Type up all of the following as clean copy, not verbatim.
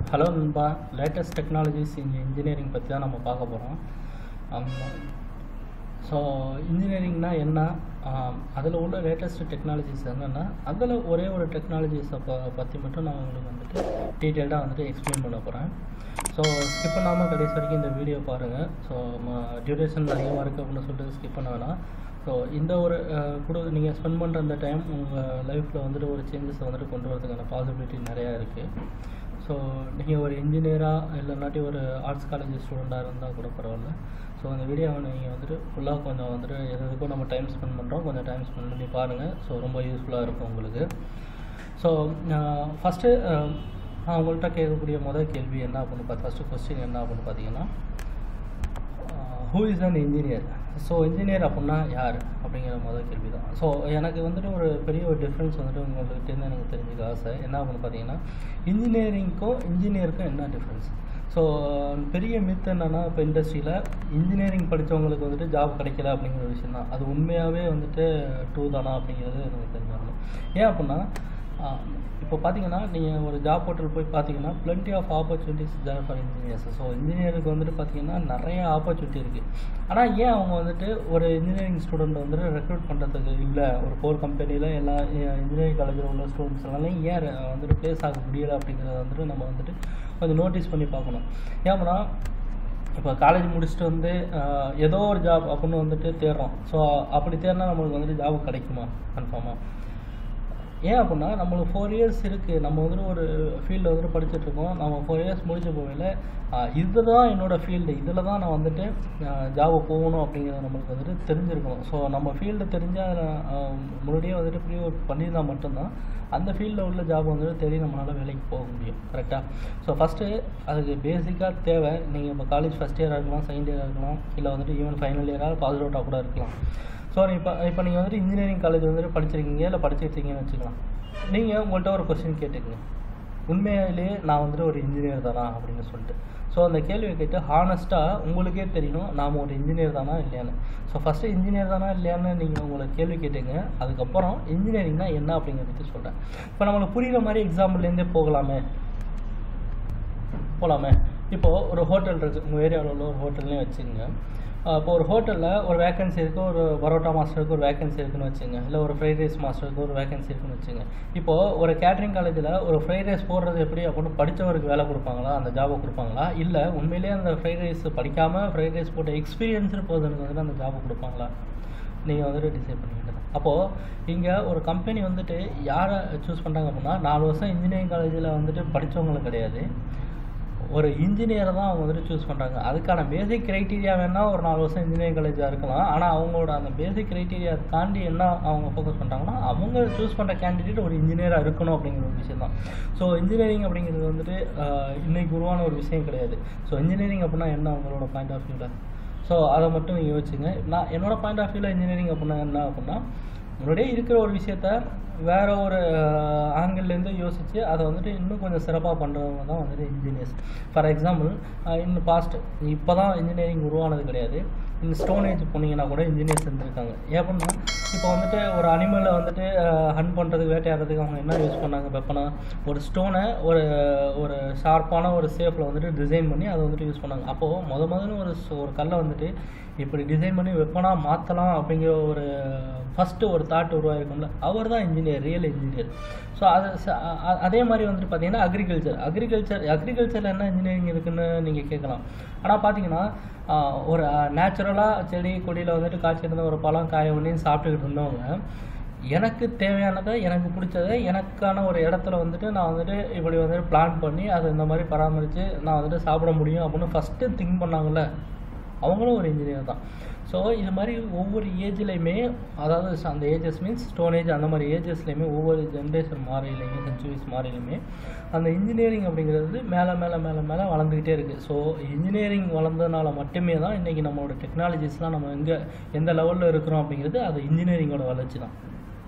Hello நண்பா, latest technologies இன் engineering பற்றி தான் நம்ம பார்க்க போகிறோம். ஸோ இன்ஜினியரிங்னா என்ன, அதில் உள்ள லேட்டஸ்ட் டெக்னாலஜிஸ் என்னென்னா, அதில் ஒரே ஒரு டெக்னாலஜிஸை பற்றி மட்டும் நான் உங்களுக்கு வந்துட்டு டீட்டெயில்டாக வந்துட்டு எக்ஸ்பிளைன் பண்ண போகிறேன். ஸோ ஸ்கிப் பண்ணாமல் கடைசி வரைக்கும் இந்த வீடியோ பாருங்கள். ஸோ டியூரேஷன் அதிகமாக இருக்குது அப்படின்னு சொல்லிட்டு ஸ்கிப் பண்ண வேணாம். ஸோ இந்த ஒரு நீங்கள் ஸ்பெண்ட் பண்ணுற அந்த டைம் உங்கள் லைஃப்பில் வந்துட்டு ஒரு சேஞ்சஸ் வந்துட்டு கொண்டு வரதுக்கான பாசிபிலிட்டி நிறையா இருக்குது. ஸோ நீங்கள் ஒரு இன்ஜினியராக இல்லைனாட்டி ஒரு ஆர்ட்ஸ் காலேஜ் ஸ்டூடெண்ட்டாக இருந்தால் கூட பரவாயில்ல. ஸோ அந்த வீடியோவை நீங்கள் வந்துட்டு ஃபுல்லாக கொஞ்சம் வந்துட்டு எதுக்கும் நம்ம டைம் ஸ்பெண்ட் பண்ணுறோம், கொஞ்சம் டைம் ஸ்பெண்ட் பண்ணி பாருங்கள். ஸோ ரொம்ப யூஸ்ஃபுல்லாக இருக்கும் உங்களுக்கு. ஸோ ஃபஸ்ட்டு நான் உங்கள்கிட்ட கேட்கக்கூடிய முதல் கேள்வி என்ன அப்படின்னு ஃபஸ்ட்டு கொஸ்டின் என்ன அப்படின்னு பார்த்தீங்கன்னா, who is an engineer? So engineer அப்படின்னா யார் அப்படிங்கிற முதல் கேள்வி தான். ஸோ எனக்கு வந்துட்டு ஒரு பெரிய ஒரு டிஃப்ரென்ஸ் வந்துட்டு உங்கள்கிட்டேருந்து எனக்கு தெரிஞ்சுக்க ஆசை. என்ன அப்படின்னு பார்த்தீங்கன்னா, இன்ஜினியரிங்க்கும் இன்ஜினியருக்கும் என்ன டிஃப்ரென்ஸ்? ஸோ பெரிய மித் என்னென்னா, இப்போ இண்டஸ்ட்ரியில் இன்ஜினியரிங் படித்தவங்களுக்கு வந்துட்டு ஜாப் கிடைக்கல அப்படிங்கிற ஒரு விஷயம் தான். அது உண்மையாகவே வந்துட்டு ட்ரூ தானா அப்படிங்கிறது எனக்கு தெரிஞ்சாகணும். ஏன் அப்படின்னா, இப்போ பார்த்தீங்கன்னா நீங்கள் ஒரு ஜாப் போர்ட்டல் போய் பார்த்தீங்கன்னா plenty of opportunities there for engineers. So இன்ஜினியருக்கு வந்துட்டு பார்த்தீங்கன்னா நிறைய ஆப்பர்ச்சுனிட்டி இருக்குது. ஆனால் ஏன் அவங்க வந்துட்டு ஒரு இன்ஜினியரிங் ஸ்டூடெண்ட் வந்துட்டு ரெக்ரூட் பண்ணுறதுக்கு இல்லை, ஒரு கோர் கம்பெனியில் எல்லா இன்ஜினியரிங் காலேஜில் உள்ள ஸ்டூடெண்ட்ஸ் எல்லாம் ஏன் வந்துட்டு ப்ளேஸ் ஆக முடியலை அப்படிங்கிறத வந்துட்டு நம்ம வந்துட்டு கொஞ்சம் நோட்டீஸ் பண்ணி பார்க்கணும். ஏன்னா இப்போ காலேஜ் முடிச்சுட்டு வந்து ஏதோ ஒரு ஜாப் அப்படின்னு வந்துட்டு தேடுறோம். ஸோ அப்படி தேடினா நம்மளுக்கு வந்துட்டு ஜாப் கிடைக்குமா? கன்ஃபார்மாக. ஏன் அப்படின்னா, நம்மளுக்கு 4 இயர்ஸ் இருக்குது. நம்ம வந்துட்டு ஒரு ஃபீல்டில் வந்துட்டு படிச்சுட்ருக்கோம். நம்ம 4 இயர்ஸ் முடிச்ச போகையில் இது தான் என்னோடய ஃபீல்டு, இதில் தான் நான் வந்துட்டு ஜாபு போகணும் அப்படிங்கிறது நம்மளுக்கு வந்துட்டு தெரிஞ்சிருக்கணும். ஸோ நம்ம ஃபீல்டு தெரிஞ்சால் முன்னாடியே வந்துட்டு ப்ரீ ஒர்க் பண்ணியிருந்தால் மட்டும்தான் அந்த ஃபீல்டில் உள்ள ஜாப் வந்துட்டு தேடி நம்மளால் வேலைக்கு போக முடியும். கரெக்டாக? ஸோ ஃபஸ்ட்டு அதுக்கு பேசிக்காக தேவை. நீங்கள் இப்போ காலேஜ் ஃபஸ்ட் இயராக இருக்கலாம், செகண்ட் இயராக இருக்கலாம், இல்லை வந்துட்டு ஈவன் ஃபைனல் இயராக பாஸ் அவுட்டாக கூட இருக்கலாம். ஸோ இப்போ நீங்கள் வந்துட்டு இன்ஜினியரிங் காலேஜ் வந்துட்டு படிச்சிருக்கீங்க, இல்லை படிச்சிருக்கீங்கன்னு வச்சுக்கலாம். நீங்கள் உங்கள்கிட்ட ஒரு கொஸ்டின் கேட்டுக்கங்க, உண்மையிலேயே நான் வந்துட்டு ஒரு இன்ஜினியர் தானா அப்படின்னு சொல்லிட்டு. ஸோ அந்த கேள்வியை கேட்டு ஹானஸ்ட்டாக உங்களுக்கே தெரியணும் நாம் ஒரு இன்ஜினியர் தானா இல்லையான்னு. ஸோ ஃபஸ்ட்டு இன்ஜினியர் தானா இல்லையான்னு நீங்கள் உங்களை கேள்வி கேட்டுங்க. அதுக்கப்புறம் இன்ஜினியரிங்னா என்ன அப்படிங்கிறத பற்றி சொல்கிறேன். இப்போ நம்மளுக்கு புரிகிற மாதிரி எக்ஸாம்பிள்லேருந்தே போகலாமே. இப்போது ஒரு ஹோட்டல் இருக்குது, உங்கள் ஏரியாவில் உள்ள ஒரு ஹோட்டல்னே வச்சுக்கோங்க. இப்போ ஒரு ஹோட்டலில் ஒரு வேக்கன்சி இருக்குது, ஒரு பரோட்டா மாஸ்டருக்கு ஒரு வேக்கன்சி இருக்குதுன்னு வச்சுங்க, இல்லை ஒரு ஃப்ரைட் ரைஸ் மாஸ்டருக்கு ஒரு வேக்கன்சி இருக்குன்னு வச்சுங்க. இப்போது ஒரு கேட்ரிங் காலேஜில் ஒரு ஃப்ரைட் ரைஸ் போடுறது எப்படி அப்படின்னு படித்தவருக்கு வேலை கொடுப்பாங்களா, அந்த ஜாபை கொடுப்பாங்களா, இல்லை உண்மையிலேயே அந்த ஃப்ரைட் ரைஸ் படிக்காமல் ஃப்ரைட் ரைஸ் போட்ட எக்ஸ்பீரியன்ஸ்னு போகிறதுக்கு வந்துட்டு அந்த ஜாபை கொடுப்பாங்களா? நீங்கள் வந்துட்டு டிசைட் பண்ணிக்கிட்டு. அப்போது இங்கே ஒரு கம்பெனி வந்துட்டு யாரை சூஸ் பண்ணுறாங்க அப்படின்னா, 4 வருஷம் இன்ஜினியரிங் காலேஜில் வந்துட்டு படித்தவங்களுக்கு கிடையாது, ஒரு இன்ஜினியரை தான் அவங்க வந்துட்டு சூஸ் பண்ணுறாங்க. அதுக்கான பேசிக் க்ரைட்டீரியா வேணால் ஒரு 4 வருஷம் இன்ஜினியரிங் காலேஜாக இருக்கலாம். ஆனால் அவங்களோட அந்த பேசிக் க்ரைட்டீரியா தாண்டி என்ன அவங்க ஃபோக்கஸ் பண்ணுறாங்கன்னா, அவங்க சூஸ் பண்ணுற கேண்டிடேட் ஒரு இன்ஜினியராக இருக்கணும் அப்படிங்கிற ஒரு விஷயம் தான். ஸோ இன்ஜினியரிங் அப்படிங்கிறது வந்துட்டு இன்றைக்கி உருவான ஒரு விஷயம் கிடையாது. ஸோ இன்ஜினியரிங் அப்படின்னா என்ன உங்களோட பாயிண்ட் ஆஃப் வியூவில்? ஸோ அதை மட்டும் நீங்கள் யோசிச்சுங்க. நான் என்னோடய பாயிண்ட் ஆஃப் வியூவில் இன்ஜினியரிங் அப்படின்னா என்ன அப்படின்னா, முன்னாடியே இருக்கிற ஒரு விஷயத்த வேறு ஒரு ஆங்கிள்லேருந்து யோசித்து அதை வந்துட்டு இன்னும் கொஞ்சம் சிறப்பாக பண்ணுறவங்க தான் வந்துட்டு இன்ஜினியர்ஸ். ஃபார் எக்ஸாம்பிள், இன்னும் இப்போ தான் இன்ஜினியரிங் உருவானது கிடையாது. இந்த ஸ்டோன் ஏஜ் போனீங்கன்னா கூட இன்ஜினியர்ஸ் இருந்திருக்காங்க. ஏன்னா இப்போ வந்துட்டு ஒரு அனிமலை வந்துட்டு ஹண்ட் பண்ணுறதுக்கு, வேட்டையாடுறதுக்கு அவங்க என்ன யூஸ் பண்ணாங்க? வெப்பனா ஒரு ஸ்டோனை ஒரு ஷார்ப்பான ஒரு ஷேப்பில் வந்துட்டு டிசைன் பண்ணி அதை வந்துட்டு யூஸ் பண்ணாங்க. அப்போது முதல்ல ஒரு கல்லை வந்துட்டு இப்படி டிசைன் பண்ணி வெப்பனாக மாற்றலாம் அப்படிங்கிற ஒரு ஃபஸ்ட்டு ஒரு தாட் உருவாயிருக்கும்ல, அவர் தான் இன்ஜினியர், ரியல் இன்ஜினியர். ஸோ அதே மாதிரி வந்துட்டு பார்த்தீங்கன்னா அக்ரிகல்ச்சரில் என்ன இன்ஜினியரிங் இருக்குதுன்னு நீங்கள் கேட்கலாம். ஆனால் பார்த்தீங்கன்னா ஒரு நேச்சுரலாக செடி கொடியில் வந்துட்டு காய்ச்சிருந்த ஒரு பழம் காய பண்ணி சாப்பிட்டுக்கிட்டு இருந்தவங்க, எனக்கு தேவையானதை, எனக்கு பிடிச்சதை, எனக்கான ஒரு இடத்துல வந்துட்டு நான் வந்துட்டு இப்படி வந்துட்டு பிளான் பண்ணி அதை இந்த மாதிரி பராமரித்து நான் வந்துட்டு சாப்பிட முடியும் அப்படின்னு ஃபஸ்ட்டு திங்க் பண்ணாங்கள்ல, அவங்களும் ஒரு இன்ஜினியர் தான். ஸோ இது மாதிரி ஒவ்வொரு ஏஜ்லேயுமே, அதாவது அந்த ஏஜஸ் மீன்ஸ் ஸ்டோன் ஏஜ், அந்த மாதிரி ஏஜஸ்லேயுமே ஒவ்வொரு ஜென்ரேஷன் மாறிலையுமே, சென்ச்சுரிஸ் மாறிலையுமே அந்த இன்ஜினியரிங் அப்படிங்கிறது மேலே வளர்ந்துக்கிட்டே இருக்குது. ஸோ இன்ஜினியரிங் வளர்ந்ததுனால மட்டுமே தான் இன்றைக்கி நம்மளோட டெக்னாலஜிஸ்லாம் நம்ம எந்த லெவலில் இருக்கிறோம் அப்படிங்கிறது அது இன்ஜினியரிங்கோட வளர்ச்சி தான்.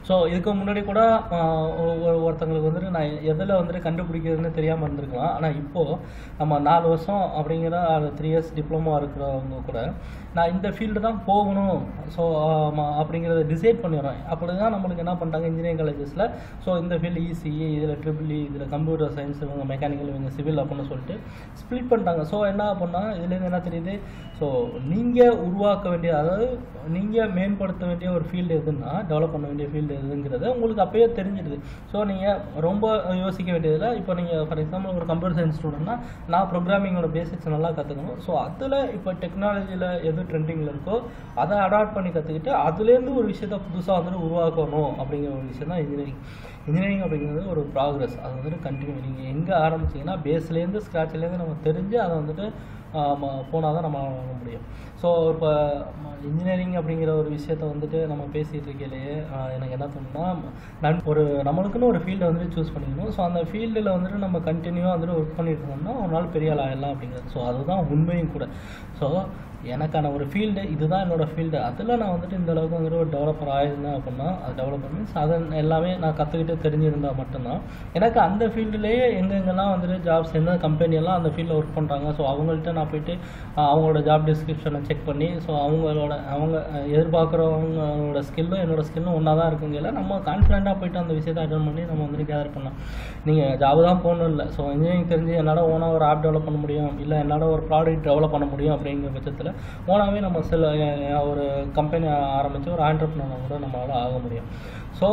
ஸோ இதுக்கு முன்னாடி கூட ஒருத்தங்களுக்கு வந்துட்டு நான் எதில் வந்துட்டு கண்டுபிடிக்கிறதுன்னு தெரியாமல் இருந்திருக்கலாம். ஆனால் இப்போது நம்ம 4 வருஷம் அப்படிங்கிற 3 இயர்ஸ் டிப்ளமோ இருக்கிறவங்க கூட நான் இந்த ஃபீல்டு தான் போகணும் ஸோ அப்படிங்கிறத டிசைட் பண்ணிடுறேன். அப்படி தான் நம்மளுக்கு என்ன பண்ணிட்டாங்க இன்ஜினியரிங் காலேஜஸில், ஸோ இந்த ஃபீல்டு இசிஇ, இதில் ட்ரிபிள்இ, இதில் கம்ப்யூட்டர் சயின்ஸ், இவங்க மெக்கானிக்கல், இவங்க சிவில் அப்படின்னு சொல்லிட்டு ஸ்ப்ளிட் பண்ணிட்டாங்க. ஸோ என்ன பண்ணால் இதுலேருந்து என்ன தெரியுது, ஸோ நீங்கள் உருவாக்க வேண்டிய, அதாவது நீங்கள் மேம்படுத்த வேண்டிய ஒரு ஃபீல்டு எதுன்னா, டெவலப் பண்ண வேண்டிய ஃபீல்டு எதுங்கிறது உங்களுக்கு அப்போயே தெரிஞ்சிடுது. ஸோ நீங்கள் ரொம்ப யோசிக்க வேண்டியதில்லை. இப்போ நீங்கள் ஃபார் எக்ஸாம்பிள் ஒரு கம்ப்யூட்டர் சயின்ஸ் ஸ்டூடெண்ட்னா நான் ப்ரோக்ராமிங்கோட பேசிக்ஸ் நல்லா கற்றுக்கணும். ஸோ அதில் இப்போ டெக்னாலஜியில் எது ட்ரெண்டிங்கில் இருக்கோ அதை அடாப்ட் பண்ணி கற்றுக்கிட்டு அதுலேருந்து ஒரு விஷயத்த புதுசாக வந்துட்டு உருவாக்கணும் அப்படிங்கிற ஒரு விஷயம் தான் இன்ஜினியரிங் அப்படிங்கிறது ஒரு ப்ராக்ரஸ். அது வந்துட்டு கண்டினியூ. நீங்கள் எங்கே ஆரம்பிச்சிங்கன்னா பேஸ்லேருந்து ஸ்க்ராட்ச்லேருந்து நம்ம தெரிஞ்சு அதை வந்துட்டு போனால் தான் நம்ம வாங்க முடியும். ஸோ இப்போ இன்ஜினியரிங் அப்படிங்கிற ஒரு விஷயத்த வந்துட்டு நம்ம பேசிகிட்டு இருக்கையிலேயே எனக்கு என்ன தோணுன்னா, நம்மளுக்குன்னு ஒரு ஃபீல்டை வந்துட்டு சூஸ் பண்ணிக்கணும். ஸோ அந்த ஃபீல்டில் வந்துட்டு நம்ம கண்டினியூவாக வந்துட்டு ஒர்க் பண்ணிட்டு இருந்தோம்னா ஒரு நாள் பெரிய ஆள் ஆகிடலாம் அப்படிங்கிறது. ஸோ அதுதான் உண்மையும் கூட. ஸோ எனக்கான ஒரு ஃபீல்டு இதுதான் என்னோடய ஃபீல்டு, அதில் நான் வந்துட்டு இந்த அளவுக்கு வந்துட்டு ஒரு டெவலப்பர் ஆகிருந்தேன் அப்படின்னா, அது டெவலப்பர் மீன்ஸ் அதை எல்லாமே நான் கற்றுக்கிட்டு தெரிஞ்சிருந்தால் மட்டும்தான் எனக்கு அந்த ஃபீல்டுலேயே எங்கெங்கெல்லாம் வந்துட்டு ஜாப்ஸ், எந்த கம்பெனியெல்லாம் அந்த ஃபீல்டில் ஒர்க் பண்ணுறாங்க, ஸோ அவங்கள்ட்ட நான் போய்ட்டு அவங்களோட ஜாப் டிஸ்கிரிப்ஷனை செக் பண்ணி, ஸோ அவங்க எதிர்பார்க்குறவங்களோட ஸ்கில்லும் என்னோடய ஸ்கில்லும் ஒன்றா தான் இருக்குங்கல நம்ம கான்ஃபிடென்ட்டாக போய்ட்டு அந்த விஷயத்தை அட்டன் பண்ணி நம்ம வந்துட்டு கேதர் பண்ணலாம். நீங்கள் ஜாப் தான் போகணும் இல்லை, ஸோ இன்ஜினியரிங் தெரிஞ்சு என்னால் ஓனாக ஒரு ஆப் டெவலப் பண்ண முடியும், இல்லை என்னால் ஒரு ப்ராடக்ட் டெவலப் பண்ண முடியும் அப்படிங்கிற பட்சத்தில் ஓனாகவே நம்ம ஒரு கம்பெனி ஆரம்பித்து ஒரு ஆண்டர்ப்ரனர் கூட நம்மளால் ஆக முடியும். ஸோ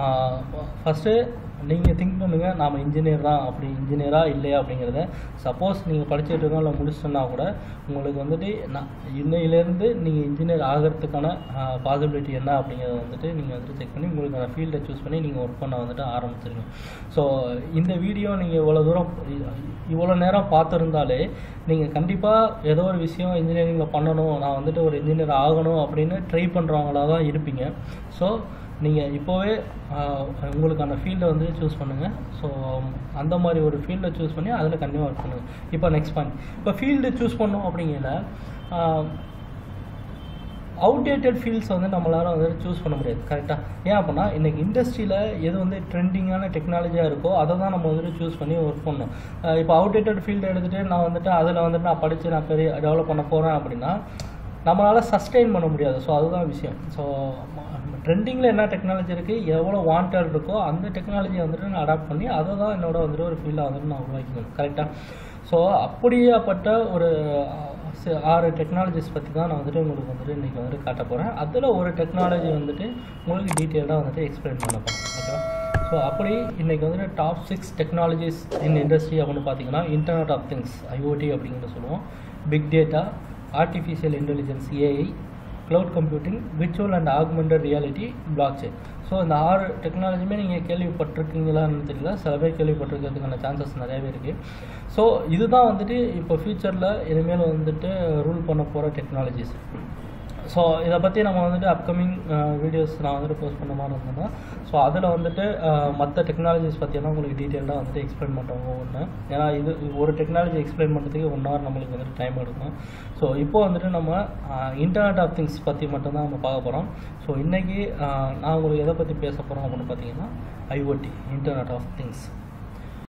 ஃபஸ்ட்டு நீங்கள் திங்க் பண்ணுங்கள், நாம் இன்ஜினியர் தான், அப்படி இன்ஜினியராக இல்லையா அப்படிங்கிறத. சப்போஸ் நீங்கள் படிச்சுட்டு இருக்கோம் இல்லை முடிச்சுட்டோன்னா கூட உங்களுக்கு வந்துட்டு இன்னையிலேருந்து நீங்கள் இன்ஜினியர் ஆகிறதுக்கான பாசிபிலிட்டி என்ன அப்படிங்கிறத வந்துட்டு நீங்கள் வந்துட்டு செக் பண்ணி உங்களுக்கான ஃபீல்டை சூஸ் பண்ணி நீங்கள் ஒர்க் பண்ண வந்துட்டு ஆரம்பிச்சிருங்க. ஸோ இந்த வீடியோ நீங்கள் இவ்வளோ நேரம் பார்த்துருந்தாலே நீங்கள் கண்டிப்பாக ஏதோ ஒரு விஷயம் இன்ஜினியரிங்கில் பண்ணணும், நான் வந்துட்டு ஒரு இன்ஜினியர் ஆகணும் அப்படின்னு ட்ரை பண்ணுறவங்களாக தான் இருப்பீங்க. ஸோ நீங்கள் இப்போவே உங்களுக்கான ஃபீல்டை வந்து சூஸ் பண்ணுங்கள். ஸோ அந்த மாதிரி ஒரு ஃபீல்டை சூஸ் பண்ணி அதில் கண்டிப்பாக ஒர்க் பண்ணுங்கள். இப்போ நெக்ஸ்ட் பாயிண்ட், இப்போ ஃபீல்டு சூஸ் பண்ணோம் அப்படிங்கிற அவுடேட்டட் ஃபீல்ட்ஸ் வந்து நம்மளால் வந்து சூஸ் பண்ண முடியாது. கரெக்டாக? ஏன் அப்படின்னா இன்றைக்கி இண்டஸ்ட்ரியில் எது வந்து ட்ரெண்டிங்கான டெக்னாலஜியாக இருக்கோ அதை தான் நம்ம வந்துட்டு சூஸ் பண்ணி ஒர்க் பண்ணணும். இப்போ அவுடேட்டட் ஃபீல்டு எடுத்துகிட்டு நான் வந்துட்டு அதில் வந்துட்டு நான் படித்து நான் பெரிய டெவலப் பண்ண போகிறேன் அப்படின்னா நம்மளால் சஸ்டெயின் பண்ண முடியாது. ஸோ அதுதான் விஷயம். ஸோ ட்ரெண்டிங்கில் என்ன டெக்னாலஜி இருக்குது, எவ்வளோ வாண்டட் இருக்கோ அந்த டெக்னாலஜியை வந்துட்டு நான் அடாப்ட் பண்ணி அதை தான் என்னோட வந்துட்டு ஒரு ஃபீல்டாக வந்துட்டு நான் உருவாக்கிக்கணும். கரெக்டாக? ஸோ அப்படியேப்பட்ட ஒரு 6 டெக்னாலஜிஸ் பற்றி தான் நான் வந்துட்டு உங்களுக்கு வந்துட்டு இன்றைக்கி வந்துட்டு காட்ட போகிறேன். அதில் ஒரு டெக்னாலஜி வந்துட்டு உங்களுக்கு டீட்டெயிலாக வந்துட்டு எக்ஸ்பிளைன் பண்ண போகிறேன். ஓகேவா? ஸோ அப்படி இன்றைக்கி வந்துட்டு டாப் 6 டெக்னாலஜிஸ் இன் இண்டஸ்ட்ரி அப்படின்னு பார்த்தீங்கன்னா, இன்டர்நெட் ஆஃப் திங்ஸ் ஐஓடி அப்படிங்கிறத சொல்லுவோம், big data, artificial intelligence AI, cloud computing, virtual and augmented reality, block chain. So இந்த 6 டெக்னாலஜியுமே நீங்கள் கேள்விப்பட்டிருக்கீங்களான்னு தெரியல, சில பேர் கேள்விப்பட்டிருக்கிறதுக்கான சான்சஸ் நிறையவே இருக்குது. ஸோ இதுதான் வந்துட்டு இப்போ ஃப்யூச்சரில் இனிமேல் வந்துட்டு ரூல் பண்ண போகிற டெக்னாலஜிஸ். ஸோ இதை பற்றி நம்ம வந்துட்டு அப்கமிங் வீடியோஸ் நான் வந்துட்டு போஸ்ட் பண்ண மாதிரி இருந்தேன்னா, ஸோ அதில் வந்துட்டு மற்ற டெக்னாலஜிஸ் பற்றியெல்லாம் உங்களுக்கு டீட்டெயிலாக வந்துட்டு எக்ஸ்பிளைன் பண்ணுறவங்க ஒன்று. ஏன்னா இது ஒரு டெக்னாலஜி எக்ஸ்பிளைன் பண்ணுறதுக்கு 1 hour நம்மளுக்கு வந்துட்டு டைம் எடுக்கும். ஸோ இப்போ வந்துட்டு நம்ம இன்டர்நெட் ஆஃப் திங்ஸ் பற்றி மட்டும்தான் நம்ம பார்க்க போகிறோம். ஸோ இன்றைக்கி நான் உங்களுக்கு எதை பற்றி பேச போகிறோம் அப்படின்னு பார்த்தீங்கன்னா, ஐஓடி, இன்டர்நெட் ஆஃப் திங்ஸ்.